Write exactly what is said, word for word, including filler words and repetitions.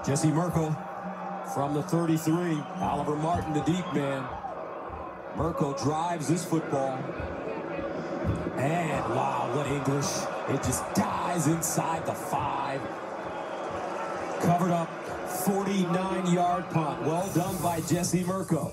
Jesse Mirco from the thirty-three. Oliver Martin, the deep man. Mirco drives this football. And wow, what English. It just dies inside the five. Covered up, forty-nine yard punt. Well done by Jesse Mirco.